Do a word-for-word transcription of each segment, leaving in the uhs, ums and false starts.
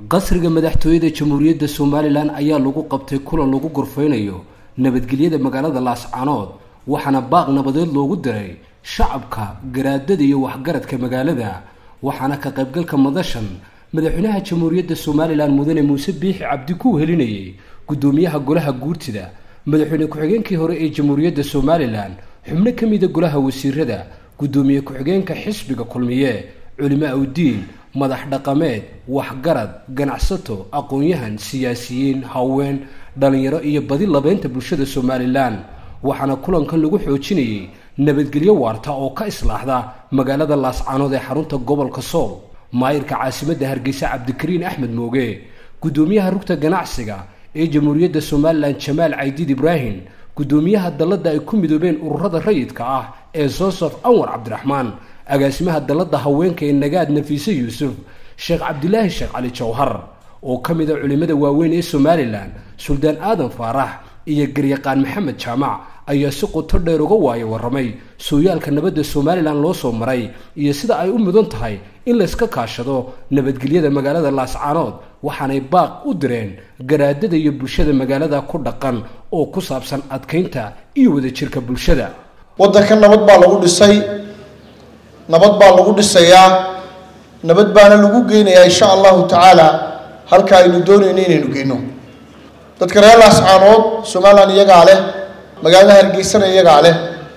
qasriga madaxtooyada jamhuuriyadda Somaliland ayaa lagu qabtay kulan lagu gorfeynayo nabadgelyada magaalada Laascaanood waxaana baaq nabadeed loogu diray shacabka garaadada iyo waxgaradka magaalada waxaana ka qaybgalka madashan madaxweynaha jamhuuriyadda Somaliland mudane Muuse Biixi Cabdi ku helinayay gudoomiyaha golaha guurtida madaxweyne ku-xigeenkii hore ee jamhuuriyadda Somaliland xubno kamid ah golaha wasiirada gudoomiye ku-xigeenka xisbiga kulmiye culimaa u diin madax dhaqameed waxgarad ganacsato aqoon-yahan siyaasiyiin haween dhalinyaro iyo badi labeynta bulshada Somaliland waxaana kulankan lagu xoojinayay nabadgelyo waarta oo ka islaaxda magaalada Laascaanood ee xarunta gobolka Sool maayirka caasimadda Hargeysa Cabdikariin Axmed Mooge gudoomiyaha rugta ganacsiga ee jamhuuriyadda Somaliland Jamaal Caydiid Ibrahim gudoomiyaha dalada ay ku midoobeen ururada rayidka ah ee Soosof Anwar Cabdiraxmaan agaasimaha dalada haweenka ee Nagaad Nafiise Yuusuf Sheekh Cabdilaahi Sheekh Cali Jawhar oo kamid ah culimada waaweyn ee Somaliland Suldaan Aadan Faarax iyo garyaqaan Maxamed Jaamac ayaa si qoto dheer uga waayay waramay sooyaalka nabadda Somaliland loo soo maray iyo sida ay u mudan tahay in la iska kaashado nabadgelyada magaalada Laascaanood waxaanay baaq u direen garaadada iyo bulshada magaalada ku dhaqan oo ku saabsan adkeynta iyo wadajirka bulshada wadanka nabad baa lagu dhisay nabad baa lagu dhisayaa nabad baana lagu geenayaa insha Allah taala halka aynu doonayno inaynu geeno dadka reer Laascaanood Somaliland iyaga leh magaalada Hargeysa iyaga leh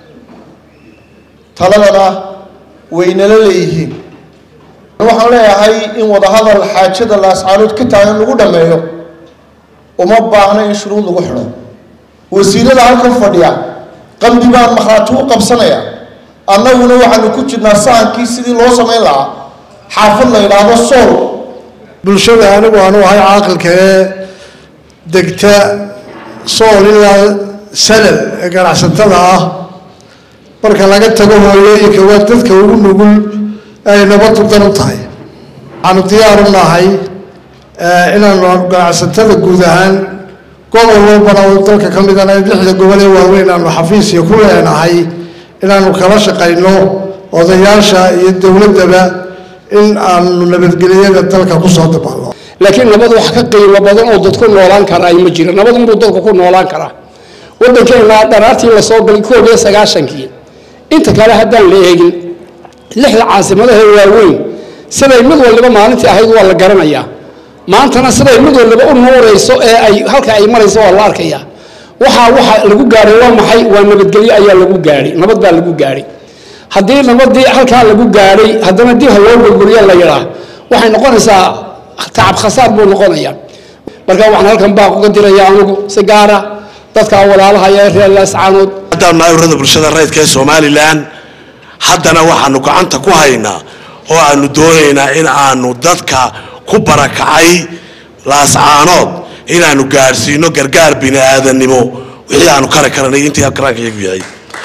taladana weynala leeyihiin waxaan leeyahay in wada hadal xaajada Laascaanood ka taagan lagu dhameeyo uma baahna in shuruud lagu xiro wasiirada halkan fadhiya qalbi baan maxraatu u qabsanaya annaguna waxaanu ku jirnaa sahankii sidii loo sameyn lahaa xaafad la yiraahdo Sool bulshada anigu aanu ahay caaqilka ee degta Sool ilaa sanad ganacsatada ah marka laga tago hooyooyinka waa dadka ugu nugul ay nabad u daran tahay aanu diyaar u nahay inaanu ganacsatada guud ahaan gobol walba oo dalka ka mid ah lixda gobol ee waaweyn aanu xafiis iyo ku leenahay inaanu kala shaqeyno odayaasha iyo dawladaba in aanu nabadgelyada dalka ku soo dabaalo laakiin nabad wax ka qiimo badan oo dadku noolaan kara ay ma jiro nabad inuu dadku ku noolaan kara wadankeena dharaartii la soo galay koob iyo sagaashan-kii inta kale haddaan la eegin lixda caasimadaha waaweyn siday mid walba maalintii ahayd waa la garanayaa maantana siday mid walba u nuurayso ee ay halka ay marayso waa la arkayaa waxa waxa lagu gaaray waa maxay waa nabadgelyo ayaa lagu gaaray nabad baa lagu gaaray haddii nabadii halka lagu gaaray haddana dib loo gurguriyo la yaraa waxay noqonaysaa tacab khasaar buu noqonayaa marka waxaan halkan baa uga dirayaa anigu si gaar ah dadka walaalaha ee reer Laascaanood hadda maayirada bulshada rayidka ee Somaliland haddana waxaanu gacanta ku haynaa oo aanu doonaynaa in aanu dadka ku barakacay Laascaanood inaanu gaarsiino gargaar bini'aadanimo wixii aanu kala karanay intii akranka iyagu yahay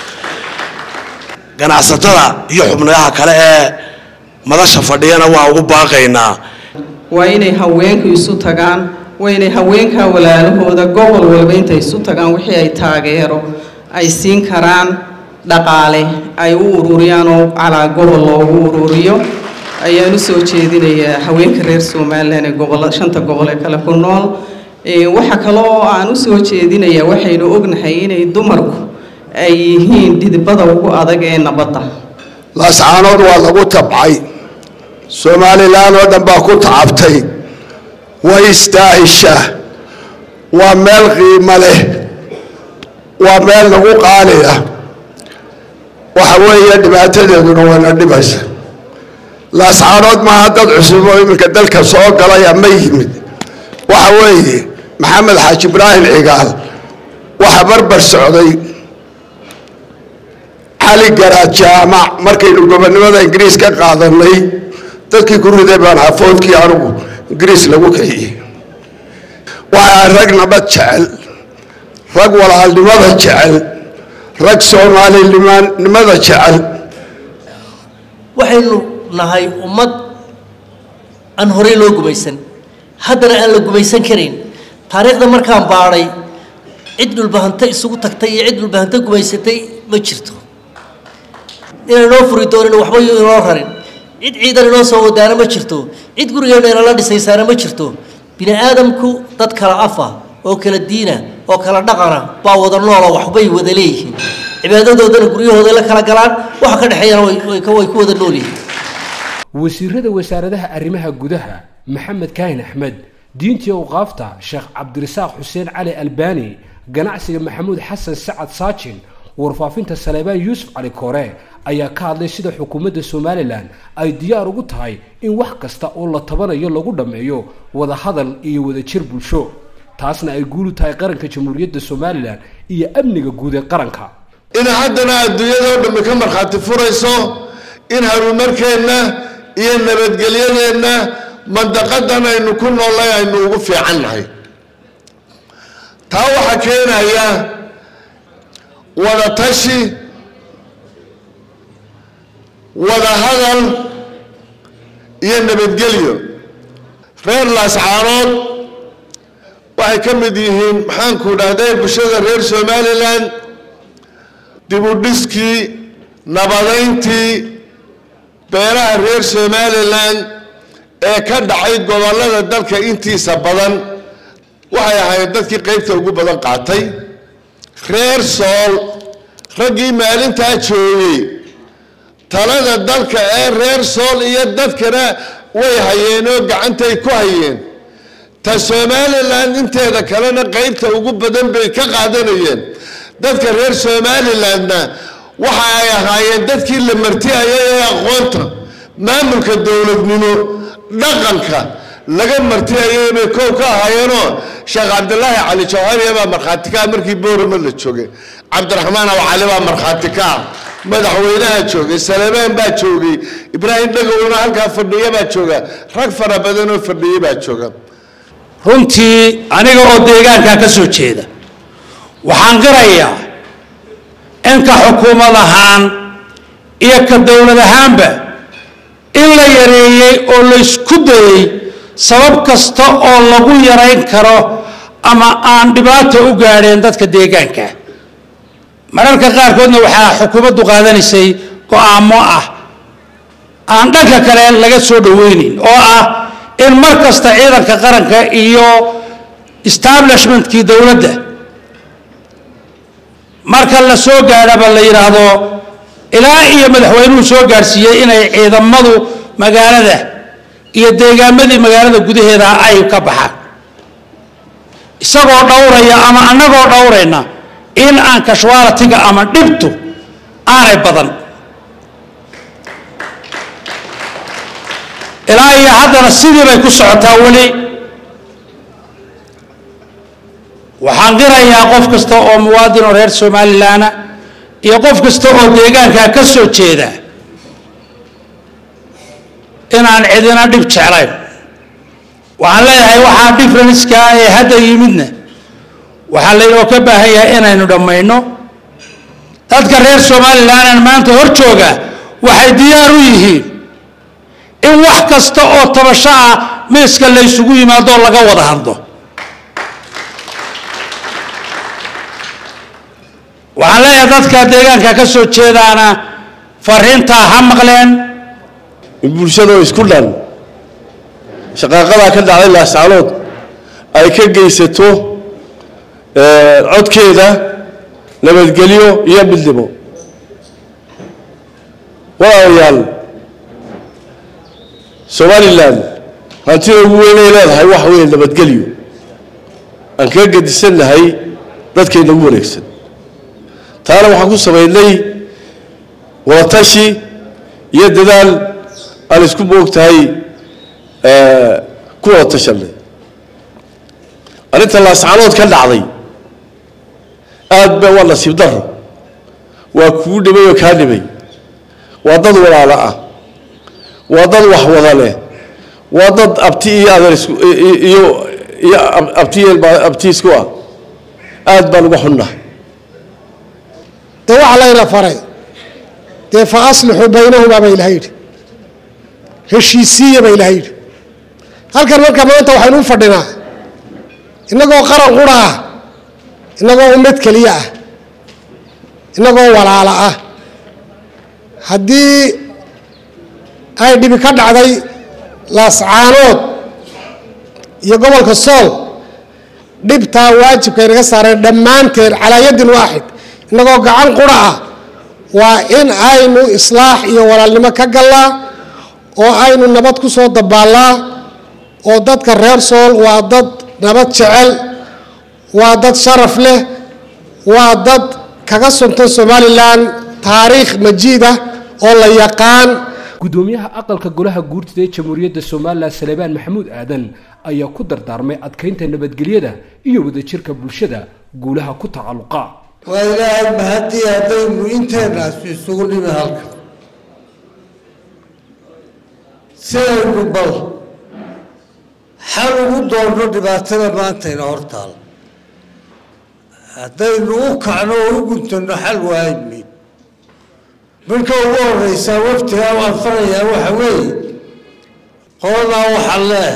ganacsatada iyo xubnaha kale ee madasha fadhiyana waa ugu baaqaynaa waa inay haweenku isu tagaan waa inay haweenka walaalahooda gobol walba intay isu tagaan wixii ay taageero ay siin karaan dhaqaale ay u ururiyaan oo cala gobol loogu ururiyo ayaan u soo jeedinayaa haweenka reer Somaliland ee gobol shanta gobol ee kala ku nool ee waxa kale oo aan u soo jeedinayaa waxaynu ognahay inay dumarku ay yihiin didbada ugu adag ee nabadda Laascaanood waa lagu tabcay Somaliland oo dhan baa ku tacabtay way istaahisha waa meel qiimo leh waa meel lagu qaaliya waxa weeye dhibaatadeeduna waa dhibaysa Laascaanood ma dad cusub oo iminka dalka soo galay ama yimid waxa weeye Maxamed Xaaji Ibrahim Cigaal waxa barbar socday Ali Garaad Jaamac markaynu gobonimada Ingiriis ka qaadanay dadkii ku riday baan afoodkii anigu Ingiriis lagu kiciyay waa rag nabad jecel rag walaalnimada jecel rag Soomaaliyada jecel waxaynu nahay ummad aan hore loo gumaysan haddana aan la gumaysan karin taariikhda markaan baaray cid dhulbahanta isugu tagtay iyo cid dhulbahanta gumaysatay ma jirto inaan noo furi doonin waxba inoo rarin cid ciidan inoo soo wadaana ma jirto cid gurigeena inala dhisaysaana ma jirto bini aadamku dad kala afa oo kala diina oo kala dhaqana baa wada nool oo waxbay wada leeyihiin cibaadadoodana guryahooda la kala galaan waxa ka dhaxeeyana way way ku wada nool yihiin wasiirada wasaaradaha arrimaha gudaha maxamed kaahin axmed diintii awqaafta sheekh cabdirasaaq xuseen cali albani ganacsiga maxamuud xasan sacad saajin warfaafinta saleebaan yuusuf cali koore ayaa ka hadlay sida xukuumadda somalilan ay diyaar ugu tahay in wax kasta oo la tabanayo lagu dhameeyo wada hadal iyo wada jir bulsho taasna ay guul u tahay qaranka jamhuuriyadda somalilan iyo amniga guud ee qaranka in haddana adduunyada oo dhammi ka markhaati furayso in horumarkeenna iyo nabadgelyadeenna mandaqadan aynu ku noolay aynu ugu fiican nahay taa waxaa keenaya wada tashi wada hadal iyo nabadgelyo reer laascaanood waxay ka mid yihiin maxaanku dhahday bulshada reer somalilan dib u dhiskii nabadayntii beeraha reer somalilan ee ka dhacay gobollada dalka intiisa badan waxay ahayd dadkii qaybta ugu badan qaatay reer sool raggii maalintaa joogay talada dalka ee reer sool iyo dadkana way hayeen oo gacantay ku hayeen ta somalilan inteeda kalena qaybta ugu badan bay ka qaadanayeen dadka reer somalilandna waxa ay ahaayeen dadkii la martiyayay ee aqoonta maamulka dowladnimo dhaqanka laga martiyayay bay koow ka ahaayeenoo sheekh cabdilaahi cali jawhariya baa markhaati ka ah markii boorama la joogay cabdiraxmaan aw cali baa markhaati ka ah madaxweynaha joogay saleebaan baa joogay ibraahim dhagowna halkaa fadhiya baa jooga rag fara badan oo fadhiya baa jooga runtii aniga oo deegaanka ka soo jeeda waxaan qirayaa in ka xukuumad ahaan iyo ka dowlad ahaanba in la yareeyey oo la isku dayey sabab kasta oo lagu yarayn karo ama aan dhibaato u gaadheen dadka deegaanka mararka qaarkoodna waxaa xukuumaddu qaadanaysay go'aamo ah aan dhanka kale laga soo dhaweynin oo ah in mar kasta ciidanka qaranka iyo establishmentkii dowladda marka la soo gaadhaba la yidhaahdo ilaa iyo madaxweynuhu soo gaadhsiiyey inay ciidamadu magaalada iyo deegaamadii magaalada gudaheeda ay ka baxaan isagoo dhowraya ama annagoo dhowrayna in aan kashwaalatiga ama dhibtu aanay badan ilaa iyo haddana sidii bay ku socotaa weli waxaan qirayaa qof kasta oo muwaadin oo reer somalilan iyo qof kasta oo deegaanka ka soo jeeda inaan cidina dhib jeclayn waxaan leeyahay waxaa difference-ka ee hadda yimidna waxaa laynoo ka baahan yahay inaynu dhammayno dadka reer somalilan maanta hor jooga waxay diyaar u yihiin in wax kasta oo tabasho ah miiska la isugu yimaado laga wada hadlo waxaan leeyahay dadka deegaanka ka soo jeedaana fariintaa ha maqleen in bulshada oo isku dhan shaqaaqadaa ka dhacday laascaanood ay ka geysato codkeeda nabadgelyo iyo midnimo walaalayaal somalilan hantida ugu weynay leedahay waxa weeye nabadgelyo aan kaga gedisannahay dadkayna ugu wareegsan taana waxaan ku samaynay wadatashi iyo dadaal aan isku moogtahay ku wada tashanay arrinta laascaanood ka dhacday aad ba waa nasiib daro waa kuu dhibay oo kaa dhibay waa dad walaalo ah waa dad wax wada leh waa dad abti iyo adeer isku iyo iyo abti abti isku ah aad baan uga xunnahay dee waxa layna faray dee fa aslixuu baynahumaa bay ilaha yidhi heshiisiiya bay ilaha yidhi halkan marka maanta waxaynu u fadhinaa innagoo qaran qura ah innagoo ummad keliya ah innagoo walaalo ah haddii ay dhibi ka dhacday laascaanood iyo gobolka sool dhibtaa waajibka inaga saareen dhammaanteen calaa yadin waaxid inagoo gacan qura ah waa in aynu islaax iyo walaalnimo ka gallaa oo aynu nabad ku soo dabaallaa oo dadka reer sool waa dad nabad jecel waa dad sharaf leh waa dad kaga suntan somalilan taariikh majiid ah oo la yaqaan gudoomiyaha aqalka golaha guurtida ee jamhuuriyadda Soomaaliland Salebaan Maxamuud Aadan ayaa ku dardaarmay adkeynta nabadgelyada iyo wadajirka bulshada guulaha ku tacalluqa waa ilaahay mahadii haddaynu inteenaas isugu nimi halka sidaynu bal xal ugu doonno dhibaatada maanta ina hortaal haddaynu u kacno oo u guntanno xal waaymi marka ugu horeysa waqtigaa waan farayaa waxa weeye qoladaa waxaa leeh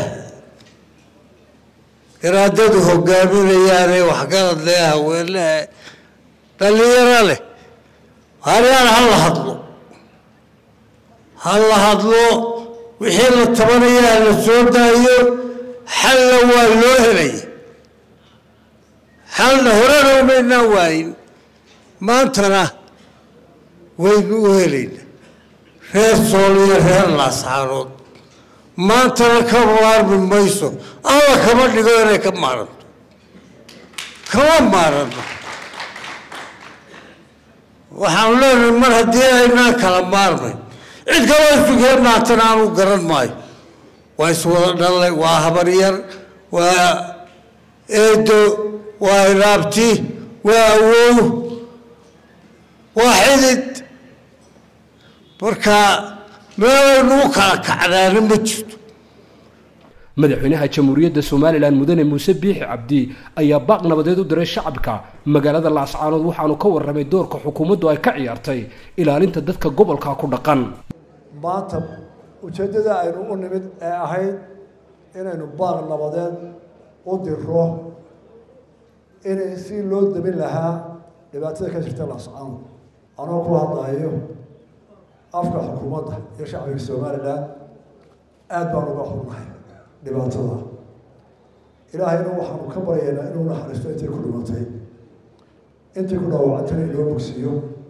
garaadadu hogaaminayaane waxgarad leh haweenle dhalinyaro leh haryaan ha la hadlo ha la hadlo wixii la tabanayaa la soo daayo xalna waa loo helaya xalna horena umaynaan waayin maantana waynu u helayna reer sool iyo reer laascaanood maantana ka maarmi mayso alla kama dhigo inay ka maaranto kama maaranno waxaanu leenahay mar haddii aynaan kala maarmayn cid kaloo isugee maantana aanu garan maayo waa iswada dhalay waa habaryar waa eedo waa ilaabti waa awow waa xidid marka meelaynu u kala kacnaana ma jirto madaxweynaha jamhuuriyadda Soomaaliland mudane Muuse Biixi Cabdi ayaa baaq nabadeed u diray shacabka magaalada Laascaanood waxaanu ka warramay doorka xukuumaddu ay ka ciyaartay ilaalinta dadka gobolka ku dhaqan maanta ujeedada aynu u nimid ee ahayd inaynu baaq nabadeed u diro inay si loo dabin lahaa dhibaatada ka jirta Laascaanood anoo ku hadlayo afka xukuumadda iyo shacabka Soomaaliland aad baan uga xunnahay dhibaatada ilaahayna waxaanu ka baryaynaa inuu naxariisto intay ku dhimatay intay ku dhaawacantay in loo bogsiiyo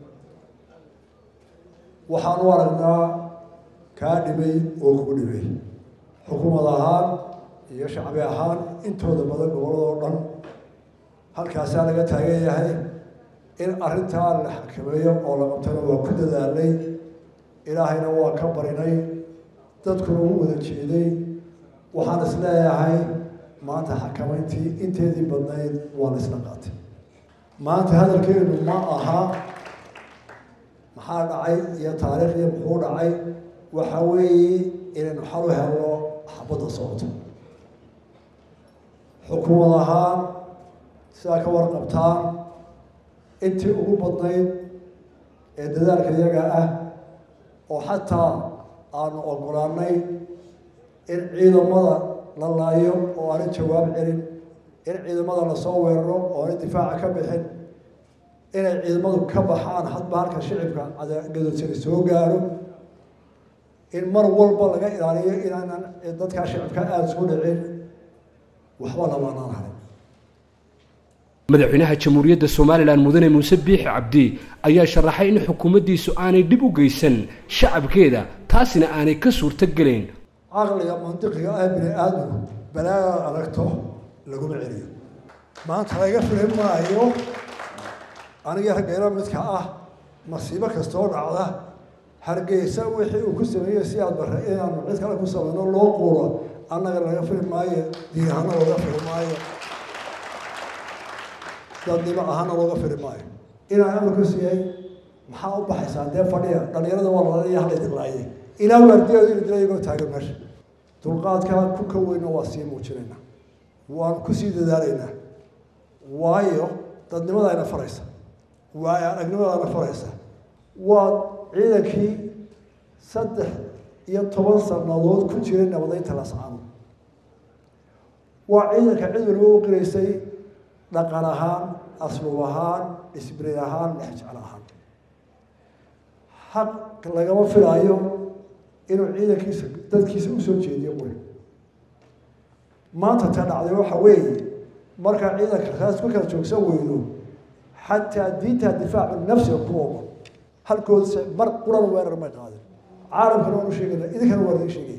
waxaanu aragnaa kaa dhimay oo kugu dhimay xukuumad ahaan iyo shacbi ahaan intooda badan gobolladoo dhan halkaasaa laga taagan yahay in arrintaa la xakameeyo oo la qabtana waa ku dadaalnay ilaahayna waa ka barinay dadkuna u wada jeeday waxaan is leeyahay maanta xakamayntii inteedii badnayd waa la isla qaatay maanta hadalkeenu ma aha maxaa dhacay iyo taariikh iyo muxuu dhacay waxa weeye inaynu xal u helno xabadda socoto xukuumad ahaan sidaa ka warqabtaan intii ugu badnayd ee dadaalka iyaga ah oo xataa aanu ogolaanay in ciidamada la laayo oo aanay jawaab celin in ciidamada lasoo weeraro oo aanay difaaca ka bixin inay ciidamadu ka baxaan hadba halka shicibka gadoodsan soo gaaro in mar walba laga ilaaliyo inaanan dadkaa shicibka aada soo dhicin waxba lamaanaan harin madaxweynaha jamhuuriyadda Soomaaliland mudane Muuse Biixi Cabdi ayaa sharaxay in xukuumaddiisu aanay dib u geysan shacabkeeda taasina aanay ka suurto gelin aqliga mantiqiga ah bini aadamku balaa aragto laguma celiyo maanta laga filan maayo aniga ragayna midka ah masiibo kastoo dhacda hargeysa wixii uu ku sameeyey si aad barra inaanu cid kale ku samayno loo quuro annaga laga fili maayo diin ahaana looga fili maayo dadnimo ahaana looga fili maayo inaan amarku siiyey maxaa u baxaysaa dee fadhiya dhalinyarada waa lalaya hala idinlaayay ilaa waardiyaoda inu dila iyagoo taagan meesha dulqaadkaa ku ka weyna waa sii muujinaynaa waan kusii dadaalaynaa waayo dadnimada ayna faraysa waayo aragnimadaana faraysa waa ciidankii saddex iyo toban sannadood ku jiray nabadeynta Laascaanood waa ciidanka cid walba u qiraysay dhaqan ahaan asluub ahaan disbirin ahaan dhexjecel ahaan xaq lagama filaayo inuu ciidankiisa dadkiisa u soo jeediyo quri maanta ta dhacday waxa weeye markaa ciidanka raas ku kala joogsan weyno xataa diinta difaacu nafsiga ku ogo halkood mar quran weerar ma qaadin caalamkana waanu sheegayna idinkana waa idin sheegaya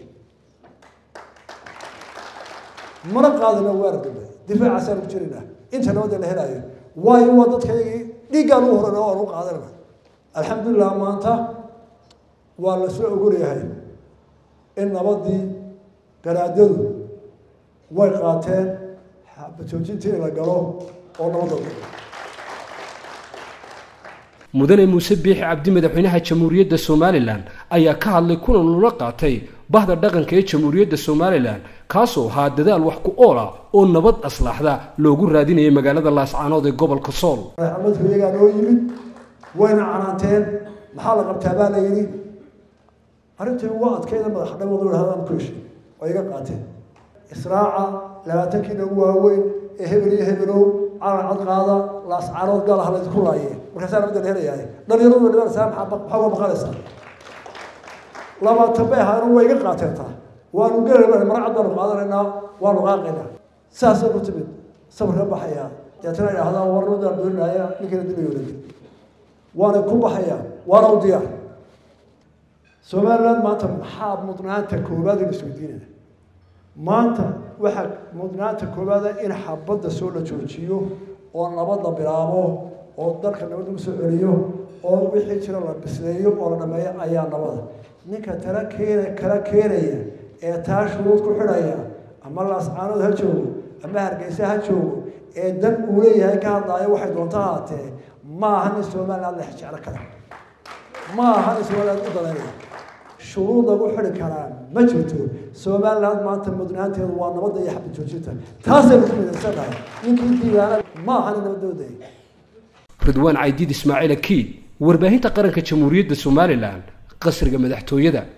mana qaadina weerar dambe difaacaasaan ku jirina inta nabadda la helayo waayo waa dadkaygii dhiiggaan u horana waan u qaadanana alxamdulilah maanta waa la soo ogolyahay in nabadii garaadadu way qaateen xabajoojintii in la galo oo nabadda mudane muuse biixi cabdi madaxweynaha jamhuuriyadda somalilan ayaa ka hadlay kulan lula qaatay bahda dhaqanka ee jamhuuriyadda somalilan kaasoo ahaa dadaal wax ku ool ah oo nabad aslaxda loogu raadinayay magaalada laascaanood ee gobolka sool maxamadku iyagaa noo yimid wayna canaanteen maxaa la qabtaa baa la yidhi arrintii waa adkayda madax dhamadu idhahdaan ku heshay oo iga qaateen israaca labaatankii nagu waaweyn ee hebel iyo hebelow calan cad qaada laascaanood gaal ah laydinku laayeen markaasaa nabadda la helayahay dhalinyaradu dhibanaysaa maxaa uga baqanaysaa labaatan bay ahaayeen waa iga qaateen taa waanu gelayna mara cad baanu qaadanaynaa waanu qaaqaynaa saasay ku timid sabarka baxayaa deetana idhaahdaa warnadaan dooninaya ninkana dilayo lagi waana ku baxayaa waana u diyaar somaliland maanta maxaa mudnaanta koowaad in isweydiinaya maanta waxaa mudnaanta koowaada in xabadda soo la joojiyo oo nabad la bilaabo oo dalka nabad lagu soo celiyo oo wixii jira la bisleeyo oo la dhameeyo ayaa nabada ninka tala keena kala keenaya ee taa shuruud ku xidhaya ama laascaanood ha joogo ama hargeysa ha joogo ee dan uu leeyahay ka hadlaayo waxay doonto ahaatee ma aha nin somaliland la jeclo kara ma aha nin somaliland u daleynaya shuruud lagu xidhi karaa ma jirto somaliland maanta mudnaanteedu waa nabadda iyo xabad joojinta taasay ku midaysantahay ninkii diiwaana ma aha nin nabadooday ridwaan caydiid ismaaciil akiid warbaahinta qaranka jamhuuriyadda somalilan qasriga madaxtooyada